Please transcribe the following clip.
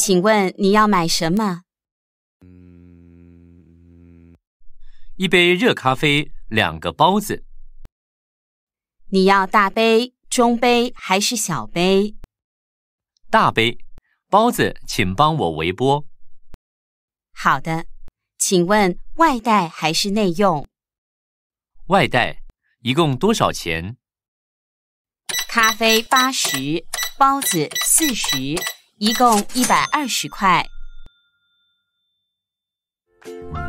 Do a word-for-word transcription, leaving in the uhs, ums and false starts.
请问你要买什么？ 一杯热咖啡，两个包子。 你要大杯、中杯还是小杯？ 大杯。包子请帮我微波。 好的，请问外带还是内用？ 外带。一共多少钱？ 咖啡八十，包子四十，一共一百二十块。